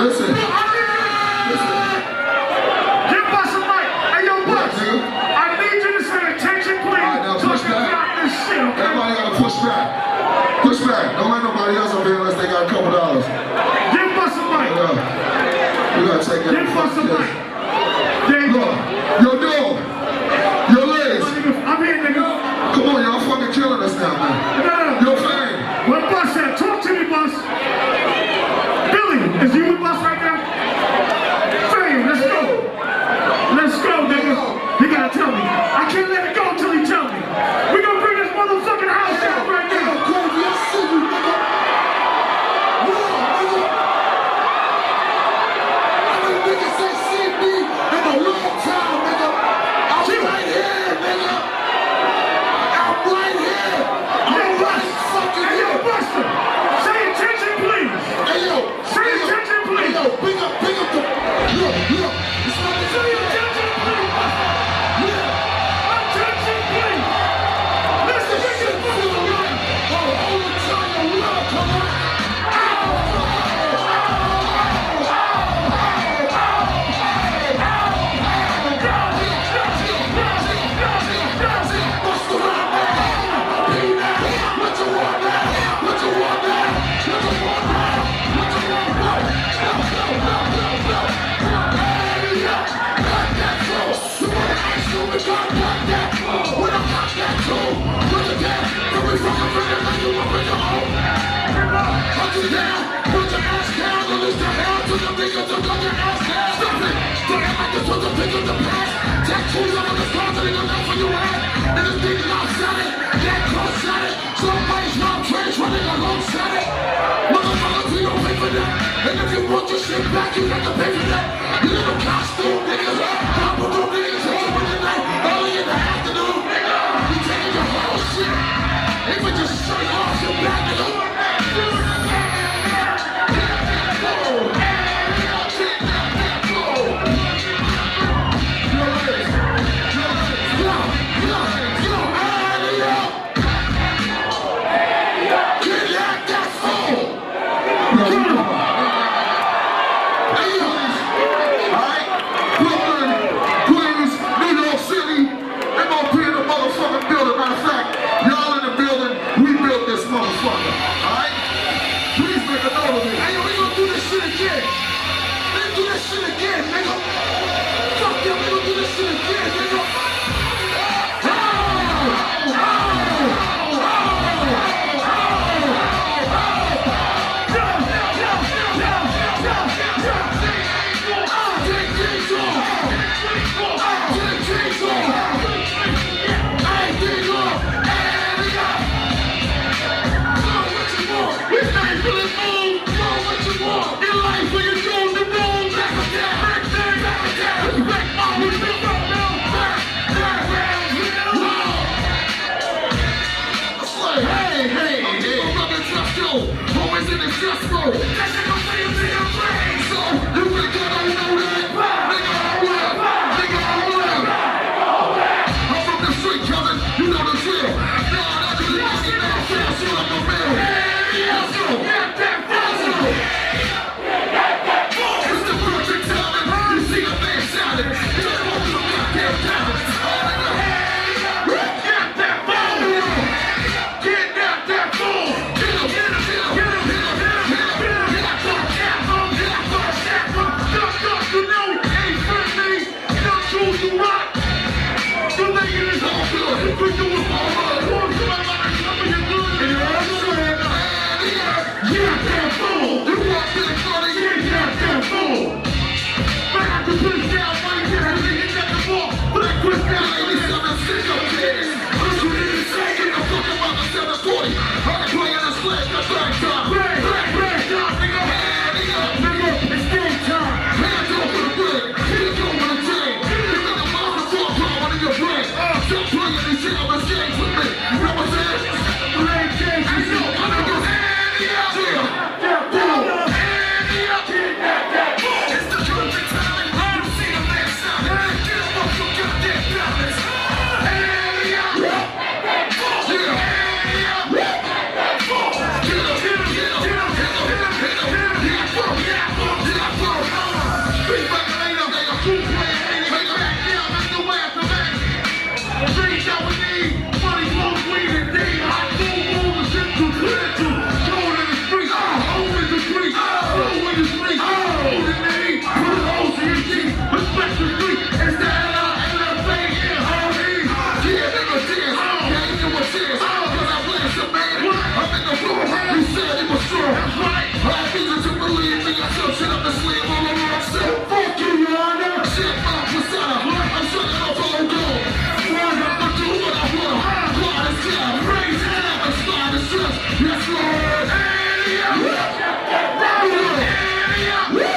Listen. Give us a mic. Hey, yo, Bus. I need you to say attention, please. All right, now push back. This shit, okay? Everybody gotta push back. Push back. Don't let nobody else up here unless they got a couple dollars. Give us a mic. We gotta take it. Give us a mic. There you go. Yo, dog. Yo, legs. I'm here, nigga. Come on, y'all fucking killing us now, man. No. Yo, Fame. Where Bus at? Talk to me, Bus. Billy, is you with Bus right now? Fame, let's go. Let's go, nigga. He gotta tell me. I can't let it go until he tell me. We gonna bring this motherfucking house down right now. And if you want your shit back, you got to pay for that. You little costume niggas, comparable niggas, home in the night, early in the afternoon, nigga. You taking your whole shit. Even just straight off your back, nigga. Yeah.